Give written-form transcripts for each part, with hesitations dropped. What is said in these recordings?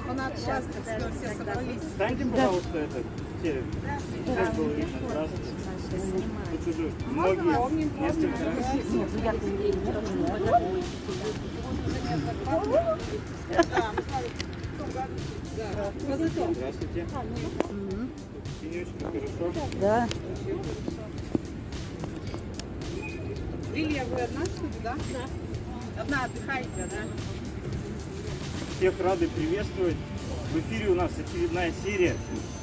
Сейчас все собрались. Встаньте, пожалуйста, это. Сейчас было видно. Здравствуйте. Тут уже многие, несколько раз. Здравствуйте. Синючка, хорошо? Да. Лилия, вы одна, что ли, да? Да. Одна отдыхаете, да? Всех рады приветствовать. В эфире у нас очередная серия.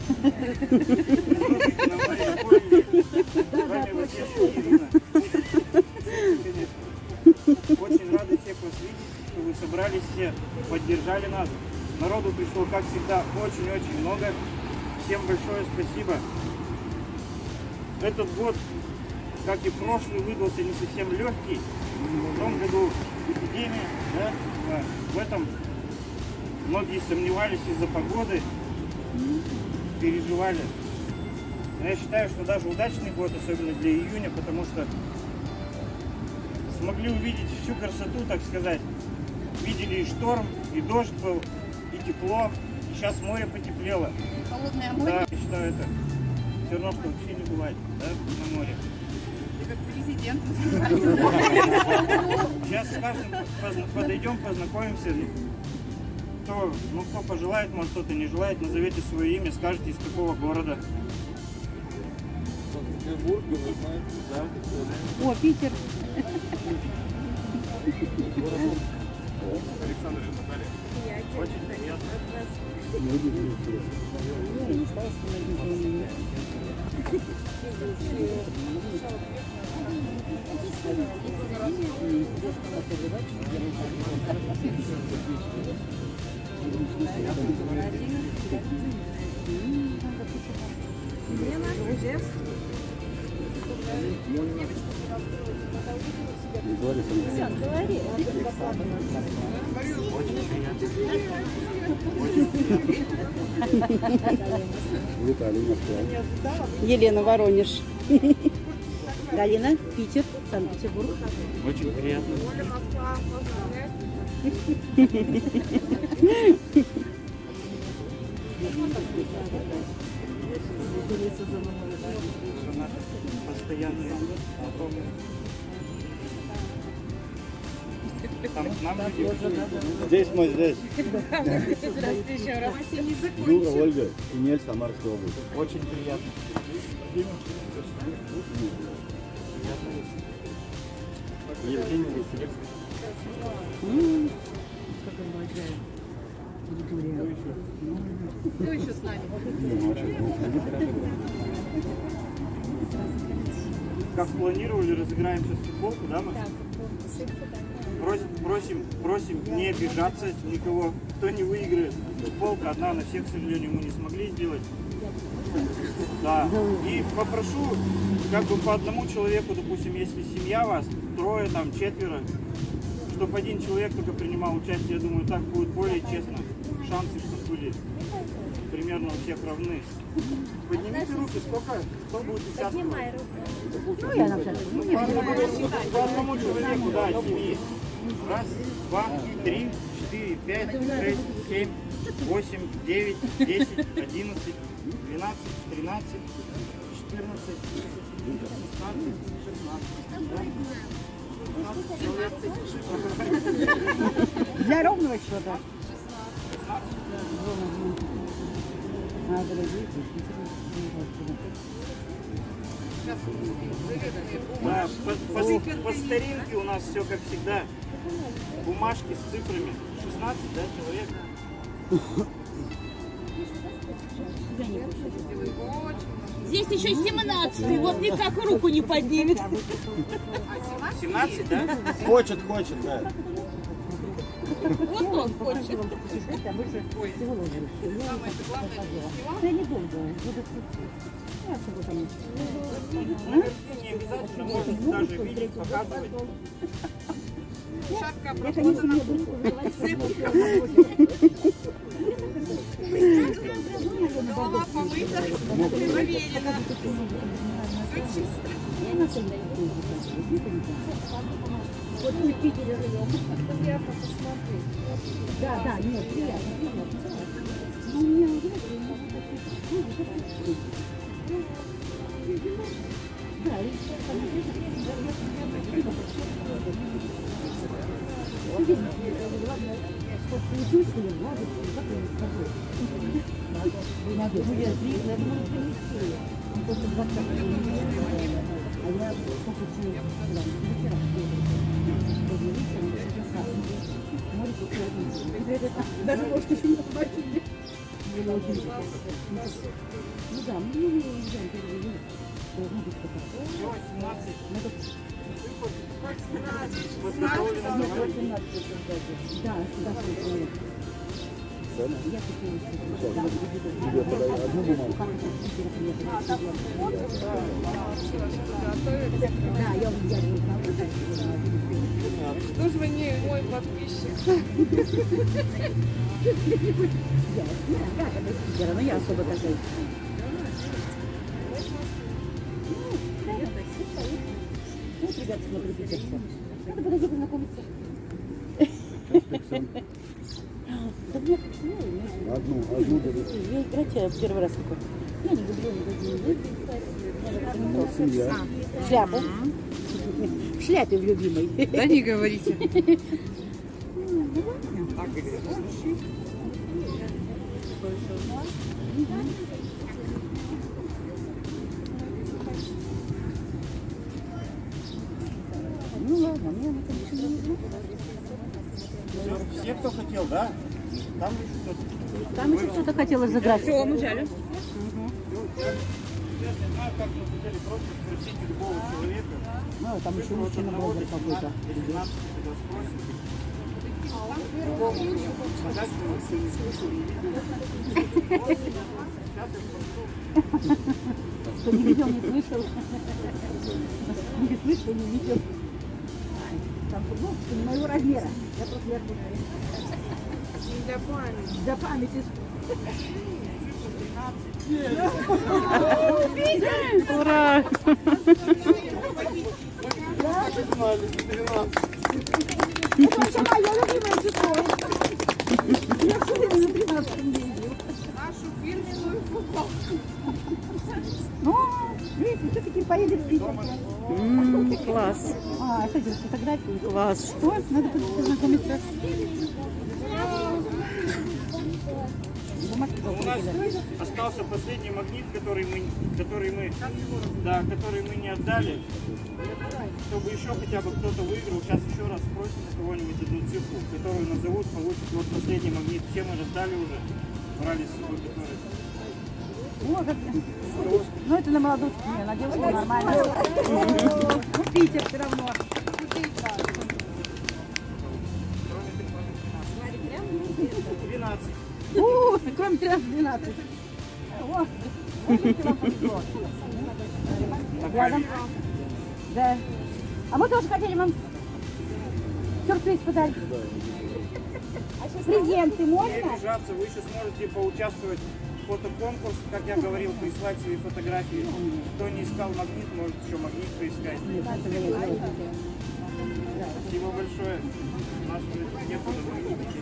Очень рады всех вас видеть, что вы собрались все, поддержали нас. Народу пришло, как всегда, очень-очень много. Всем большое спасибо. Этот год, как и прошлый, выдался не совсем легкий. В том году эпидемия, да? В этом многие сомневались из-за погоды, переживали. Но я считаю, что даже удачный год, особенно для июня, потому что смогли увидеть всю красоту, так сказать. Видели и шторм, и дождь был, и тепло, и сейчас море потеплело. Холодное море? Да, я считаю, это все равно, что вообще не бывает, да, на море. Ты как президент. Сейчас с каждым подойдем, познакомимся. Кто пожелает, может кто-то не желает, назовите свое имя, скажете, из какого города. Санкт-Петербург, вы знаете, да? О, Питер. Александр и Наталья. Очень приятно. Елена, Воронеж. Галина, Питер, Санкт-Петербург. Очень приятно. Оля, Москва, поздравляю. Постоянные знакомые. Там к нам люди. Здесь мы, здесь. Здравствуйте еще раз. Не закончим. Юра, Ольга, Инель, Самарская область. Очень приятно. Евгений Васильев. Кто еще с нами? Как планировали, разыграем сейчас футболку, да, мы? Просим не обижаться никого, кто не выиграет. Футболка одна на всех, к сожалению, мы не смогли сделать. Да. И попрошу, как бы по одному человеку, допустим, если семья вас, трое, там, четверо, чтобы один человек только принимал участие, я думаю, так будет более честно. Шансы, чтобы были примерно у всех равны. Поднимите руки, сколько, кто будет участвовать? Ну, я на всякий случай. По одному человеку, да, семьи. Раз, два, три, четыре, пять, шесть, семь, 8, 9, 10, 11, 12, 13, 14, 16, 16. Для ровного счета. Да, по старинке у нас все как всегда. Бумажки с цифрами. 16, да, человек? Здесь еще 17-й, вот никак руку не поднимет. 17, да? Хочет, да. Вот он хочет. Не обязательно, можно даже видеть, показывать. Шапка обработана. Голова помыта, проверена. Вот мы в Питере живем. Приятно посмотреть. Да, нет, приятно. Ну, у меня уже да, и сейчас там сколько учусь, я влазу, как я не скажу. Ну, я думаю, он после 20 лет, а я сколько учусь, даже ложку еще не побачили. Ну да, мы не видим, должно быть такое. 18. Да, я купила тебе подаю одну бумагу. Да, я Что же вы не мой подписчик? но я особо такая. Вот, ребята, смотрю, Питерцы. Надо подойти познакомиться. Одну беру. Я играть первый раз такой. Я не люблю Семья. шляпу. В шляпе в любимой. Да не говорите. Ну ладно, мне она, конечно, не нужна. Все, кто хотел, да? Там еще кто-то. Там еще кто-то хотел разыграть. Все, мы взяли. Я не знаю, как на самом деле, просто спросите любого человека. Ну, там еще мужчина был какой-то. Если нас когда спросят, любому сказать, что вы все не слышали, не видели. Сейчас я спрошу. Кто не видел, не слышал. Не слышал, не видел. Там футболка не моего размера. Я просто яркую. Для памяти. Для памяти. Ура! Это вообще мое любимое число. Я все время на 13 ездил. Нашу фирменную футболку. Ну, видите, все-таки поедет в Питер. Класс. А, что делать, фотографии? Класс. Что? Надо познакомиться. У нас остался последний магнит, который мы не отдали. Чтобы еще хотя бы кто-то выиграл, сейчас еще раз спросим у кого-нибудь одну цифру, которую назовут, получит вот последний магнит. Все мы раздали уже, брали с собой, которые... Ну, это на молодушку, не, на девушку нормально. Ну, Питер все равно. 12. Кроме 13-12. О, видите, вам повезло. Рядом. Да. А мы тоже хотели вам сюрприз подарить. Презенты Не можно? обижаться, вы еще сможете поучаствовать в фотоконкурс, как я говорил, прислать свои фотографии. Кто не искал магнит, может еще магнит поискать. Спасибо большое. У нас некуда магнитики.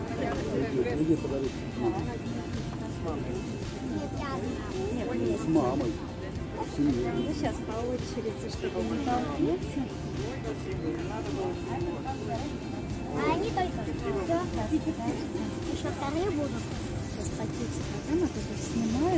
С мамой. Ну, сейчас по очереди, чтобы не толкнуться. А они только все. Еще вторые будут. Сейчас пакетик. Потом вот это снимаю.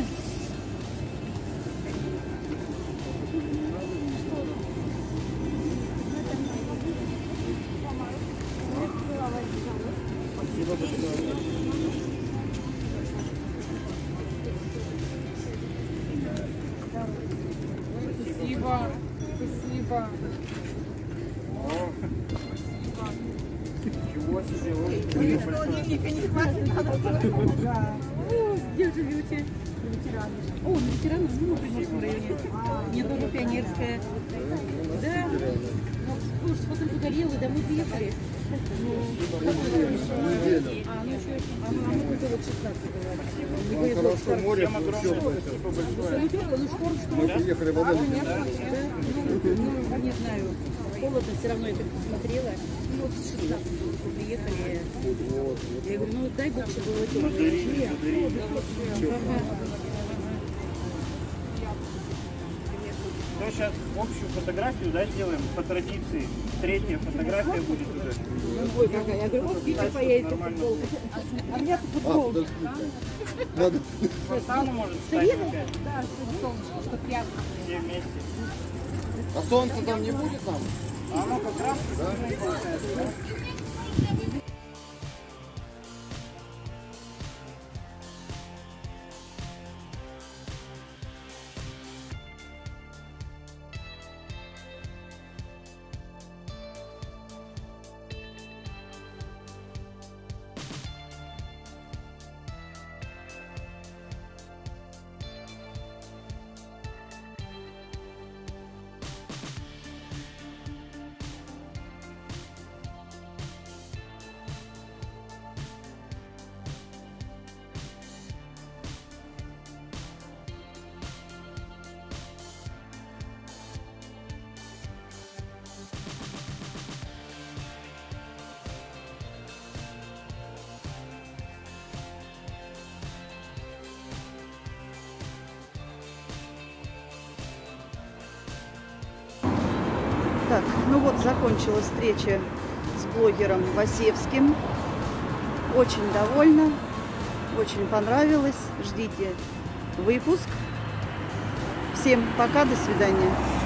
Спасибо большое. Спасибо. Спасибо. О, ничего себе. Ой, спасибо большое. Холодильника не хватит, надо. Да. Где живете? Ветераны. О, на ветеранов, ну, в Приморском районе. Мне тоже пионерская. Да. приехала, что потом погорела, и домой приехали. Хорошо, море, Всем огромное спасибо большое. мы приехали в Одессу. Не знаю, холодно, все равно я так посмотрела. Ну, вот с 16 приехали. Я говорю, ну дай Бог, чтобы было тепло. Ну, сейчас общую фотографию, да, сделаем по традиции. Третья фотография будет уже. Ой, какая. Я говорю, вот Питер поедет по футболке. А меня по футболке. Надо. Фонтану может встать опять. Да, солнышко, что приятно. Все вместе. А солнца там не будет нам? А оно как раз получается, да? Так, ну вот закончилась встреча с блогером Васевским. Очень довольна, очень понравилось. Ждите выпуск. Всем пока, до свидания.